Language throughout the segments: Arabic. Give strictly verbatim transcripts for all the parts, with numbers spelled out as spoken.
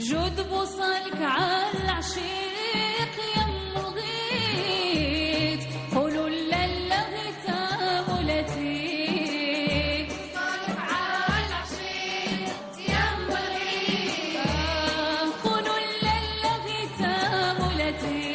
جود بوصلك عالعشيق يم الغيت قولوا لالا غيتا مولاتي بوصلك عالعشيق يم الغيت قولوا لالا غيتا مولاتي.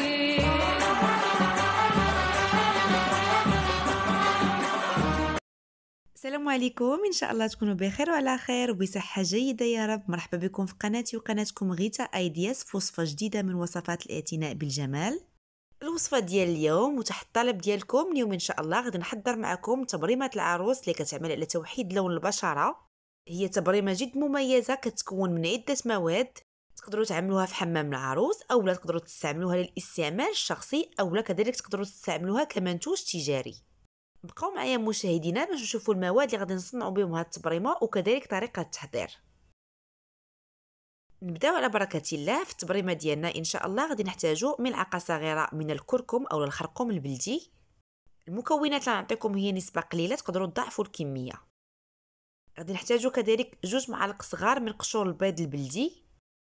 السلام عليكم، ان شاء الله تكونوا بخير وعلى خير وبصحه جيده يا رب. مرحبا بكم في قناتي وقناتكم غيتا ايدياس في وصفه جديده من وصفات الاعتناء بالجمال. الوصفه ديال اليوم وتحت الطلب ديالكم اليوم ان شاء الله غادي نحضر معكم تبريمه العروس اللي كتعمل على توحيد لون البشره. هي تبريمه جد مميزه كتكون من عده مواد، تقدروا تعملوها في حمام العروس اولا تقدروا تستعملوها للاستعمال الشخصي اولا كذلك تقدروا تستعملوها كمنتوج تجاري. بقاو معايا مشاهدينا باش نشوفوا المواد اللي غادي نصنعوا بهم هاد التبريمه وكذلك طريقه التحضير. نبداو على بركه الله في التبريمه ديالنا. ان شاء الله غادي نحتاجوا ملعقه صغيره من الكركم او الخرقوم البلدي. المكونات اللي نعطيكم هي نسبه قليله، تقدروا تضاعفوا الكميه. غادي نحتاجوا كذلك جوج معالق صغار من قشور البيض البلدي.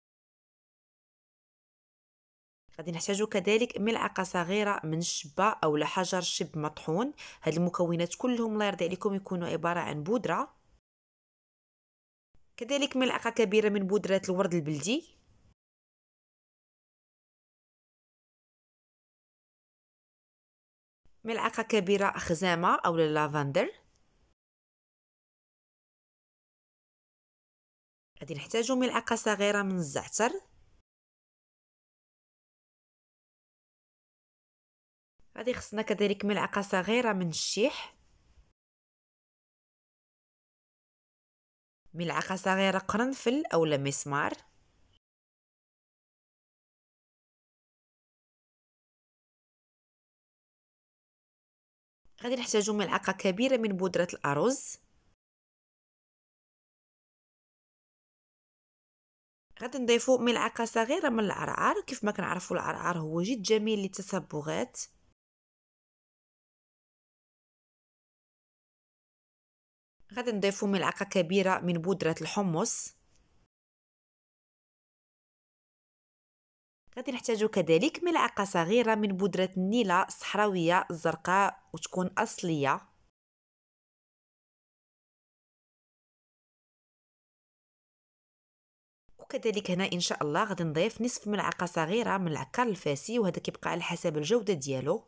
غادي نحتاجو كذلك ملعقه صغيره من الشبه او حجر شب مطحون. هاد المكونات كلهم الله يرضي عليكم يكونوا عباره عن بودره. كذلك ملعقه كبيره من بودره الورد البلدي. ملعقه كبيره خزامه او لافندر. غادي نحتاجو ملعقه صغيره من الزعتر. غادي خصنا كذلك ملعقه صغيره من الشيح. ملعقه صغيره قرنفل او مسمار. غادي نحتاجو ملعقه كبيره من بودره الارز. غادي نضيفو ملعقه صغيره من العرعر. كيف ما كنعرفوا العرعر هو جد جميل للتصبغات. غادي نضيفو ملعقه كبيره من بودره الحمص. غادي نحتاجو كذلك ملعقه صغيره من بودره النيله الصحراويه الزرقاء وتكون اصليه. وكذلك هنا ان شاء الله غادي نضيف نصف ملعقه صغيره من العكار الفاسي، وهذا كيبقى على حسب الجوده ديالو.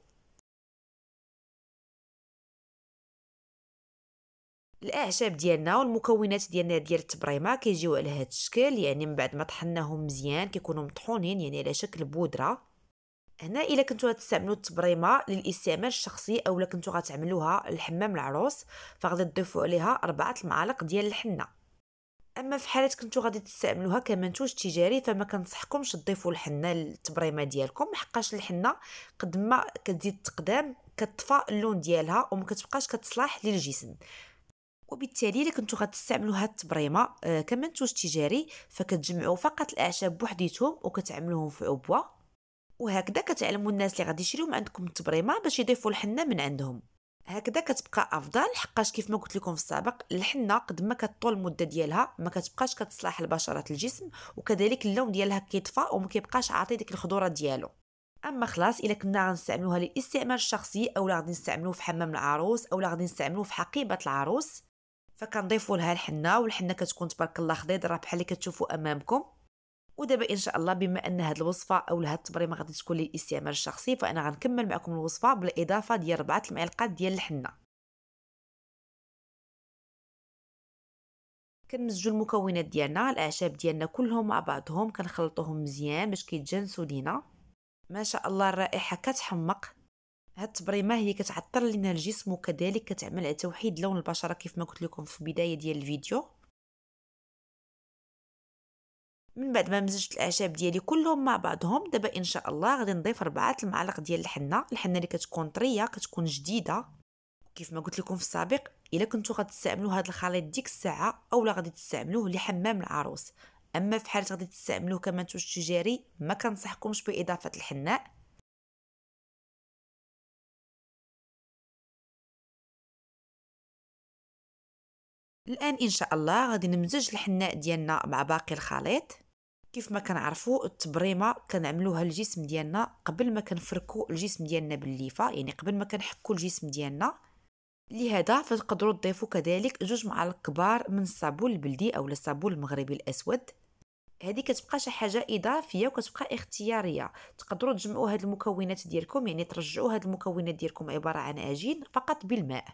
الاعشاب ديالنا والمكونات ديالنا ديال التبريمه كيجيو على هذا الشكل، يعني من بعد ما طحناهم مزيان كيكونوا مطحونين يعني على شكل بودره. هنا الا كنتو غتستعملوا التبريمه للاستعمال الشخصي اولا كنتو غتعملوها للحمام العروس فغادي تضيفوا عليها أربعة المعالق ديال الحنه. اما في حاله كنتو غادي تستعملوها كمنتوج تجاري فما كنصحكمش تضيفوا الحنه للتبريمه ديالكم، حقاش الحنه قد ما كتزيد تقدام كتطفى اللون ديالها وما كتبقاش كتصلح للجسم. وبالتالي الا كنتو غتستعملوا هاد التبريمه آه كمنتوج تجاري فكتجمعوا فقط الاعشاب بوحديتهم وكتعملوهم في عبوه، وهكذا كتعلموا الناس اللي غادي يشريو من عندكم التبريمه باش يضيفوا الحنه من عندهم. هكذا كتبقى افضل، حقاش كيف ما قلت لكم في السابق الحنه قد ما كطول المده ديالها ما كتبقاش كتصلح لبشره الجسم، وكذلك اللون ديالها كيطفى وما كيبقاش عاطي ديك الخضوره ديالو. اما خلاص الا كنا غنستعملوها للاستعمال الشخصي اولا غادي نستعملوه في حمام العروس اولا غادي نستعملوه في حقيبه العروس فكنضيفوا لها الحنه، والحنه كتكون تبارك الله خضيضره بحال اللي كتشوفوا امامكم. ودابا ان شاء الله بما ان هذه الوصفه او هذه التبريمه غادي تكون للاستعمال الشخصي فانا غنكمل معكم الوصفه بالاضافه ديال أربعة المعالق ديال الحنه. كنمزجوا المكونات ديالنا الاعشاب ديالنا كلهم مع بعضهم كنخلطوهم مزيان باش كيتجانسوا لينا. ما شاء الله الرائحه كتحمق. هاد التبريمه هي كتعطر لنا الجسم وكذلك كتعمل على توحيد لون البشره كيف ما قلت لكم في البدايه ديال الفيديو. من بعد ما مزجت الاعشاب ديالي كلهم مع بعضهم دابا ان شاء الله غادي نضيف أربعة المعالق ديال الحنه. الحنه اللي كتكون طريه كتكون جديده. كيف ما قلت لكم في السابق الا كنتو غتستعملوا هذا الخليط ديك الساعه اولا غادي تستعملوه لحمام العروس، اما في حاله غادي تستعملوه كمنتوج تجاري ما كنصحكمش باضافه الحناء. الان ان شاء الله غادي نمزج الحناء ديالنا مع باقي الخليط. كيف ما كنعرفوا التبريمه كنعملوها الجسم ديالنا قبل ما كنفركوا الجسم ديالنا بالليفه، يعني قبل ما كنحكوا الجسم ديالنا. لهذا فتقدروا تضيفوا كذلك جوج معالق كبار من الصابون البلدي او الصابون المغربي الاسود. هذه كتبقى شي حاجه اضافيه وكتبقى اختياريه. تقدروا تجمعوا هاد المكونات ديالكم، يعني ترجعوا هاد المكونات ديالكم عباره عن عجين فقط بالماء.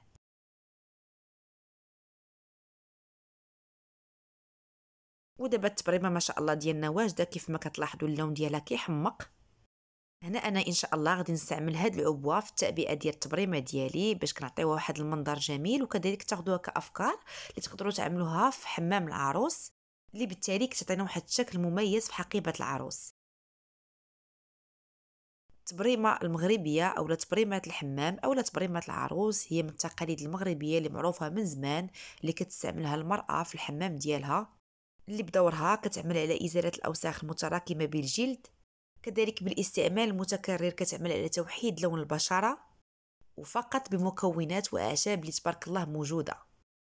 ودابا التبريمه ما شاء الله ديالنا واجده، كيف ما كتلاحظوا اللون ديالها كيحمق. هنا انا ان شاء الله غادي نستعمل هاد العبوه في التعبئه ديال التبريمه ديالي باش كنعطيوها واحد المنظر جميل، وكذلك تاخذوها كافكار اللي تقدروا تعملوها في حمام العروس، اللي بالتالي كتعطينا واحد الشكل مميز في حقيبه العروس. التبريمه المغربيه او تبريمه الحمام او تبريمه العروس هي من التقاليد المغربيه اللي معروفه من زمان، اللي كتستعملها المراه في الحمام ديالها، اللي بدورها كتعمل على ازاله الاوساخ المتراكمه بالجلد، كذلك بالاستعمال المتكرر كتعمل على توحيد لون البشره، وفقط بمكونات واعشاب اللي تبارك الله موجوده.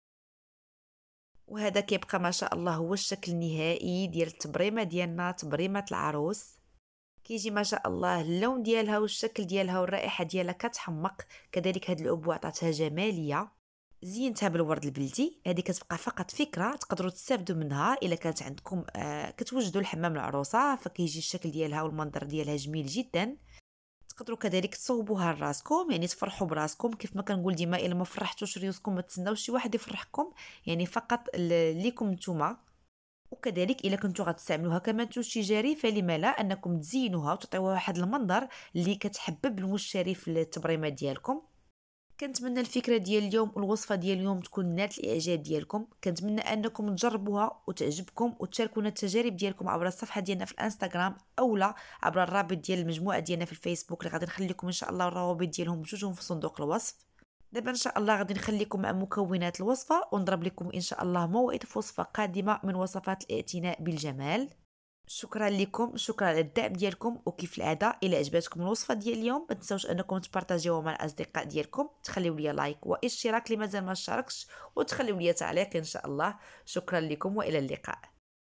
وهذا كيبقى ما شاء الله هو الشكل النهائي ديال التبريمه ديالنا، تبريمه العروس. كيجي ما شاء الله اللون ديالها والشكل ديالها والرائحه ديالها كتحمق. كذلك هاد العبوه عطاتها جماليه، زينتها بالورد البلدي. هذه كتبقى فقط فكره تقدروا تستافدوا منها الا كانت عندكم آه كتوجدوا الحمام العروسه، فكيجي الشكل ديالها والمنظر ديالها جميل جدا. تقدروا كذلك تصوبوها لراسكم، يعني تفرحوا براسكم. كيف ما كنقول ديما الا ما فرحتوش ريوسكم ما تسناوش شي واحد يفرحكم، يعني فقط ليكم نتوما. وكذلك الا كنتو غتستعملوها كمنتوج تجاري فلما لا انكم تزينوها وتعطيوها واحد المنظر اللي كتحبب المشتري في التبريمه ديالكم. كنتمنى الفكره ديال اليوم والوصفه ديال اليوم تكون نالت الاعجاب ديالكم. كنتمنى انكم تجربوها وتعجبكم وتشاركونا التجارب ديالكم عبر الصفحه ديالنا في الانستغرام اولا عبر الرابط ديال المجموعه ديالنا في الفيسبوك اللي غادي نخلي لكم ان شاء الله الروابط ديالهم بجوجهم في صندوق الوصف. دابا ان شاء الله غادي نخليكم مع مكونات الوصفه ونضرب لكم ان شاء الله موعد في وصفه قادمه من وصفات الاعتناء بالجمال. شكرا لكم، شكرا على الدعم ديالكم، وكيف العاده الى عجبتكم الوصفه ديال اليوم ما تنساوش انكم تبارطاجيوها مع الاصدقاء ديالكم، تخليو لي لايك واشتراك اللي مازال ما اشتركش، وتخليو لي تعليق ان شاء الله. شكرا لكم والى اللقاء.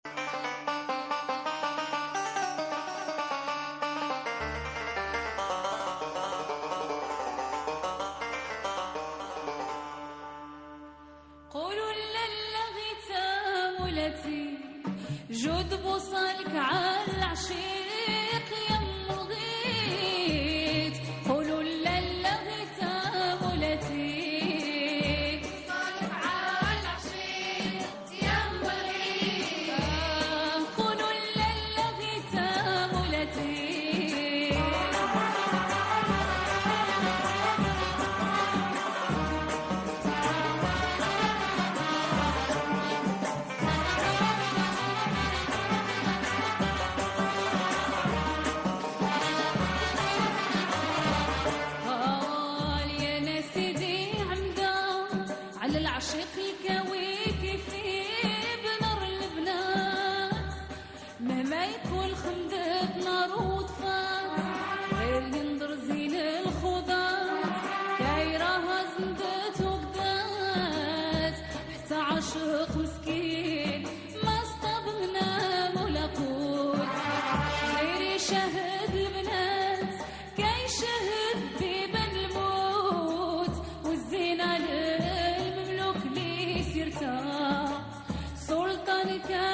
قولوا للغي تاملتي جود بوصلك على العشيق يم الغيت. قولوا للغي تاملتي بوصلك على العشيق يم الغيت. قولوا للغي تاملتي العشيق الكويكي في بنار البنات مهما يكون خمدت نار وطفات غير ينظر زين الخضار كايراها زندت وقدات حتى عاشق مسكين ما اصطاب منام ولا قوت غير يشاهد البنات كيشاهد بيبان الموت والزينة سلطانك